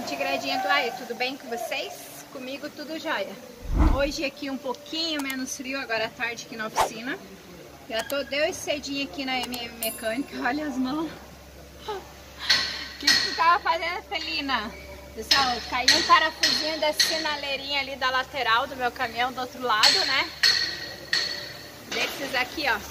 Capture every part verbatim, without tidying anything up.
Antigradinha do Aê, tudo bem com vocês? Comigo tudo jóia. Hoje aqui um pouquinho menos frio, agora à tarde aqui na oficina. Já tô desde cedinho aqui na M M Mecânica, olha as mãos. O que que tu tava fazendo, Felina? Pessoal, caiu um parafusinho da sinaleirinha ali da lateral do meu caminhão do outro lado, né? Desses aqui, ó.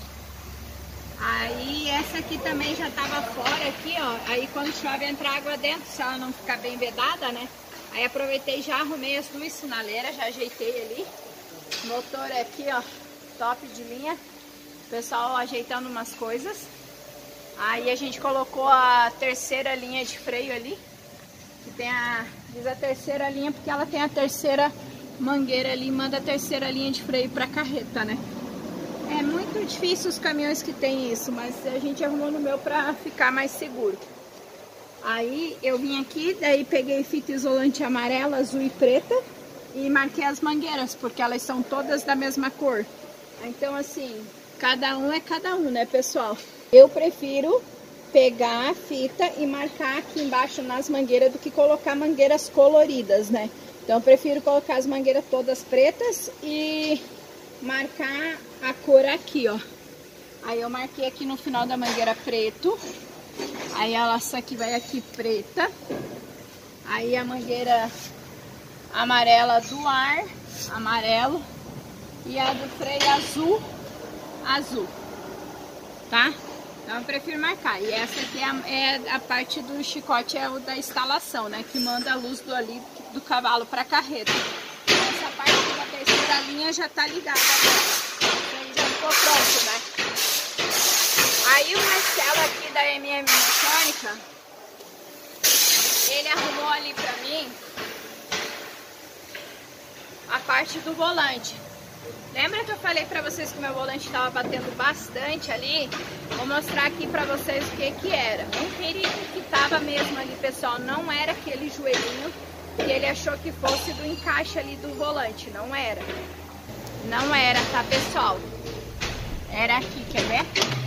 Aí essa aqui também já tava fora aqui, ó. Aí quando chove entra água dentro, se ela não ficar bem vedada, né? Aí aproveitei e já arrumei as duas sinaleiras, já ajeitei ali. Motor aqui, ó, top de linha. O pessoal ajeitando umas coisas. Aí a gente colocou a terceira linha de freio ali. Que tem a... diz a terceira linha porque ela tem a terceira mangueira ali, manda a terceira linha de freio pra carreta, né? É muito difícil os caminhões que tem isso, mas a gente arrumou no meu pra ficar mais seguro. Aí eu vim aqui, daí peguei fita isolante amarela, azul e preta e marquei as mangueiras, porque elas são todas da mesma cor. Então assim, cada um é cada um, né, pessoal? Eu prefiro pegar a fita e marcar aqui embaixo nas mangueiras do que colocar mangueiras coloridas, né? Então eu prefiro colocar as mangueiras todas pretas e marcar a cor aqui, ó. Aí eu marquei aqui no final da mangueira preto. Aí ela, essa aqui vai aqui preta. Aí a mangueira amarela do ar, amarelo. E a do freio azul, azul. Tá? Então eu prefiro marcar. E essa aqui é a, é a parte do chicote, é o da instalação, né? Que manda a luz do, ali, do cavalo para a carreta. Então essa parte da terceira linha já tá ligada agora. Então já ficou pronto, né? Aí o Marcelo aqui da M M Mecânica, ele arrumou ali pra mim a parte do volante. Lembra que eu falei pra vocês que meu volante estava batendo bastante ali? Vou mostrar aqui pra vocês o que que era. Um perigo que tava mesmo ali, pessoal, não era aquele joelhinho que ele achou que fosse do encaixe ali do volante. Não era. Não era, tá, pessoal? Era aqui, quer ver?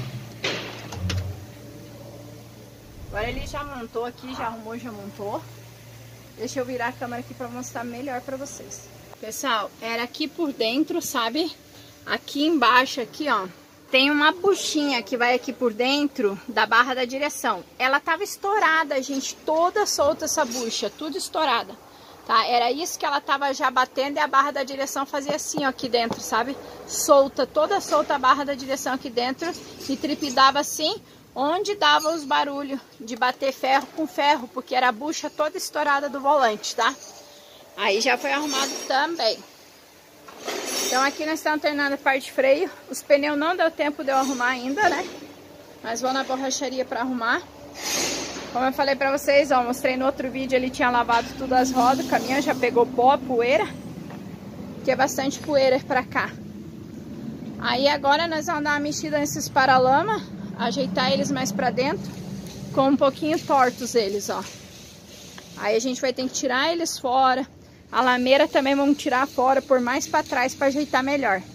Agora ele já montou aqui, já arrumou, já montou. Deixa eu virar a câmera aqui pra mostrar melhor pra vocês. Pessoal, era aqui por dentro, sabe? Aqui embaixo, aqui, ó, tem uma buchinha que vai aqui por dentro da barra da direção. Ela tava estourada, gente, toda solta essa bucha, tudo estourada, tá? Era isso que ela tava já batendo e a barra da direção fazia assim, ó, aqui dentro, sabe? Solta, toda solta a barra da direção aqui dentro e tripidava assim, onde dava os barulhos de bater ferro com ferro, porque era a bucha toda estourada do volante, tá? Aí já foi arrumado também. Então aqui nós estamos terminando a parte de freio. Os pneus não deu tempo de eu arrumar ainda, né? Mas vou na borracharia para arrumar. Como eu falei para vocês, ó, mostrei no outro vídeo, ele tinha lavado tudo as rodas. O caminhão já pegou pó, poeira. Que é bastante poeira para cá. Aí agora nós vamos dar uma mexida nesses paralamas, ajeitar eles mais para dentro, com um pouquinho tortos eles, ó. Aí a gente vai ter que tirar eles fora. A lameira também vamos tirar fora, por mais para trás para ajeitar melhor.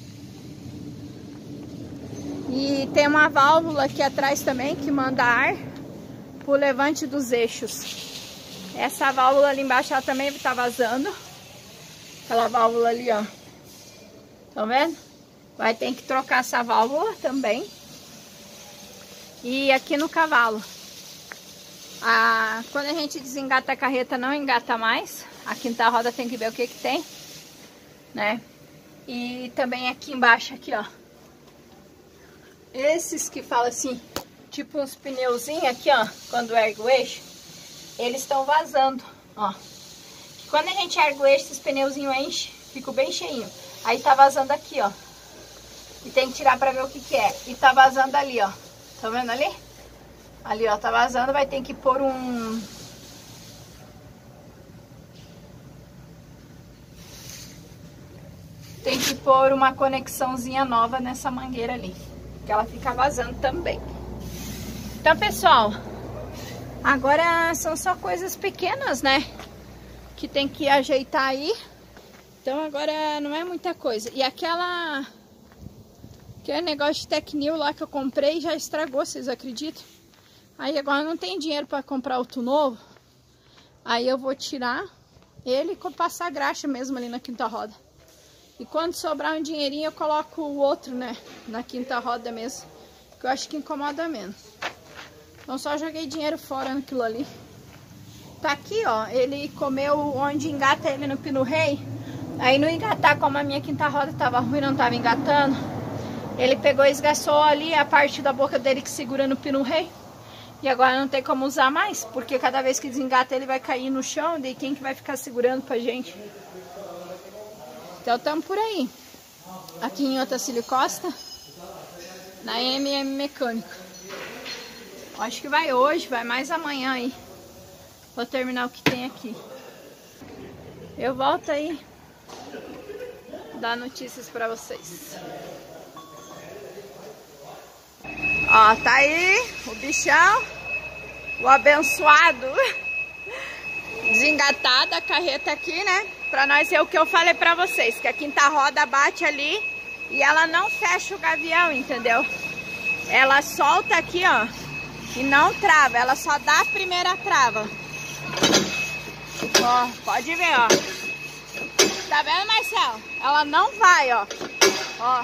E tem uma válvula aqui atrás também que manda ar pro levante dos eixos. Essa válvula ali embaixo ela também tá vazando. Aquela válvula ali, ó. Estão vendo? Vai ter que trocar essa válvula também. E aqui no cavalo. Ah, quando a gente desengata a carreta, não engata mais. A quinta roda tem que ver o que que tem, né? E também aqui embaixo, aqui, ó. Esses que falam assim, tipo uns pneuzinhos aqui, ó. Quando ergue o eixo, eles estão vazando, ó. Quando a gente ergue o eixo, esses pneuzinhos enchem, ficam bem cheinho. Aí tá vazando aqui, ó. E tem que tirar pra ver o que que é. E tá vazando ali, ó. Tá vendo ali? Ali, ó, tá vazando, vai ter que pôr um... Tem que pôr uma conexãozinha nova nessa mangueira ali, que ela fica vazando também. Então, pessoal, agora são só coisas pequenas, né? Que tem que ajeitar aí. Então, agora não é muita coisa. E aquela... Aquele negócio de Tecnil lá que eu comprei já estragou, vocês acreditam? Aí agora não tem dinheiro para comprar outro novo. Aí eu vou tirar ele e passar graxa mesmo ali na quinta roda. E quando sobrar um dinheirinho eu coloco o outro, né, na quinta roda mesmo, que eu acho que incomoda menos. Então só joguei dinheiro fora naquilo ali. Tá aqui, ó, ele comeu onde engata ele no pino rei. Aí no engatar, como a minha quinta roda tava ruim, não tava engatando, ele pegou e esgaçou ali a parte da boca dele que segura no pino rei. E agora não tem como usar mais, porque cada vez que desengata ele vai cair no chão, daí quem que vai ficar segurando pra gente? Então estamos por aí. Aqui em Otacílio Costa, na M M Mecânico. Acho que vai hoje, vai mais amanhã aí. Vou terminar o que tem aqui. Eu volto aí dar notícias pra vocês. Ó, tá aí o bichão, o abençoado, desengatado, a carreta aqui, né? Pra nós é o que eu falei pra vocês, que a quinta roda bate ali e ela não fecha o gavião, entendeu? Ela solta aqui, ó, e não trava, ela só dá a primeira trava. Ó, pode ver, ó. Tá vendo, Marcelo? Ela não vai, ó. Ó.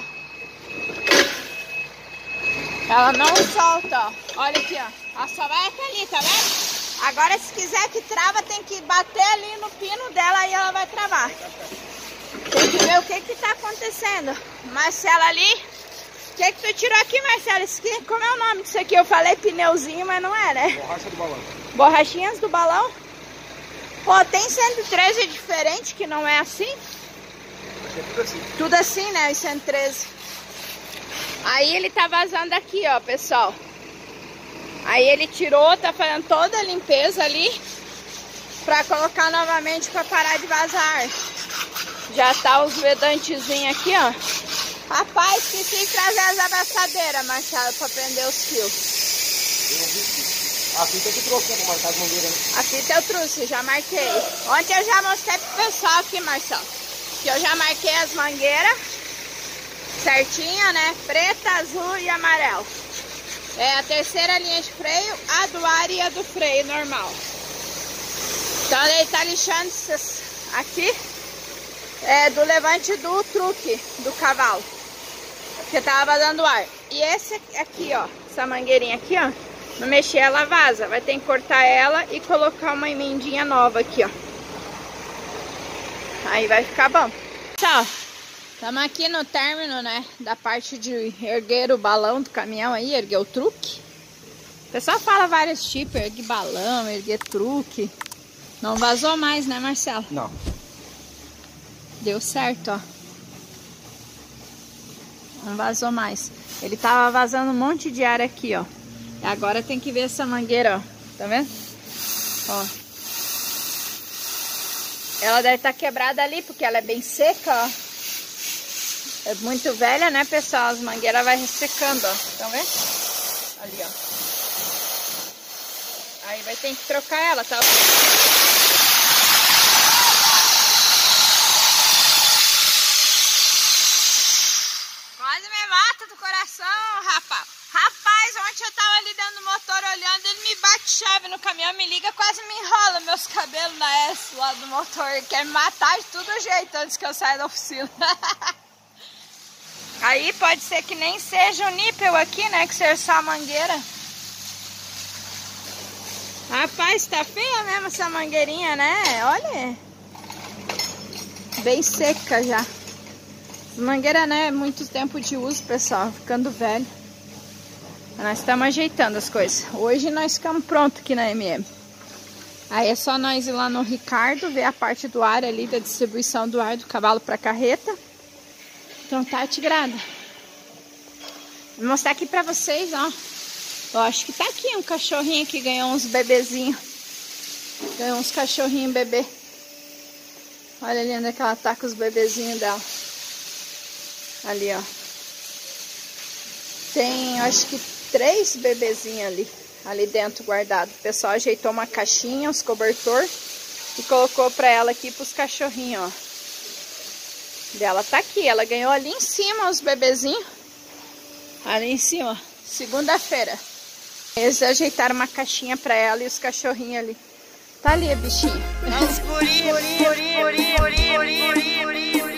Ela não solta, ó. Olha aqui, ó. Ela só vai até ali, tá vendo? Agora, se quiser que trava, tem que bater ali no pino dela e ela vai travar. Tem que ver o que que tá acontecendo. Marcelo ali. O que que tu tirou aqui, Marcelo? Isso aqui, como é o nome disso aqui? Eu falei pneuzinho, mas não é, né? Borracha do balão. Borrachinhas do balão. Pô, tem cento e treze diferente que não é assim? Aqui é tudo assim. Tudo assim, né? Os cento e treze. Aí ele tá vazando aqui, ó, pessoal. Aí ele tirou, tá fazendo toda a limpeza ali pra colocar novamente pra parar de vazar. Já tá os vedantezinhos aqui, ó. Rapaz, esqueci de trazer as abraçadeiras, Marcelo, pra prender os fios. A fita que trouxe, né, pra marcar as mangueiras, né? A fita eu trouxe, já marquei. Ontem eu já mostrei pro pessoal aqui, Marcelo, que eu já marquei as mangueiras certinha, né? Preta, azul e amarelo. É a terceira linha de freio, a do ar e a do freio normal. Então ele tá lixando essas aqui, é do levante do truque do cavalo, que tava dando ar. E esse aqui, ó, essa mangueirinha aqui, ó, não mexer ela vaza, vai ter que cortar ela e colocar uma emendinha nova aqui, ó. Aí vai ficar bom. Tchau. Estamos aqui no término, né, da parte de erguer o balão do caminhão aí, erguer o truque. O pessoal fala vários tipos, erguer balão, erguer truque. Não vazou mais, né, Marcelo? Não. Deu certo, ó. Não vazou mais. Ele tava vazando um monte de ar aqui, ó. E agora tem que ver essa mangueira, ó. Tá vendo? Ó. Ela deve estar quebrada ali, porque ela é bem seca, ó. É muito velha, né, pessoal? As mangueiras vai ressecando, ó. Estão vendo? Ali, ó. Aí vai ter que trocar ela, tá? Quase me mata do coração, rapaz. Rapaz, ontem eu tava ali dentro do motor olhando, ele me bate chave no caminhão, me liga, quase me enrola meus cabelos na S lá do motor. Ele quer me matar de todo jeito antes que eu saia da oficina. Aí pode ser que nem seja o nípel aqui, né? Que seja só a mangueira. Rapaz, tá feia mesmo essa mangueirinha, né? Olha. Bem seca já. Mangueira, né? Muito tempo de uso, pessoal. Ficando velho. Nós estamos ajeitando as coisas. Hoje nós ficamos prontos aqui na M M. Aí é só nós ir lá no Ricardo, ver a parte do ar ali, da distribuição do ar do cavalo para carreta. Então tá atigrada. Vou mostrar aqui pra vocês, ó. Eu acho que tá aqui um cachorrinho que ganhou uns bebezinhos. Ganhou uns cachorrinhos bebê. Olha ali onde é que ela tá com os bebezinhos dela. Ali, ó. Tem, acho que três bebezinhos ali. Ali dentro guardado. O pessoal ajeitou uma caixinha, uns cobertor. E colocou pra ela aqui pros cachorrinhos, ó. Dela tá aqui, ela ganhou ali em cima os bebezinhos. Ali em cima, segunda-feira. Eles ajeitaram uma caixinha pra ela e os cachorrinhos ali. Tá ali a bichinha. Os guri, guri, guri, guri, guri, guri, guri.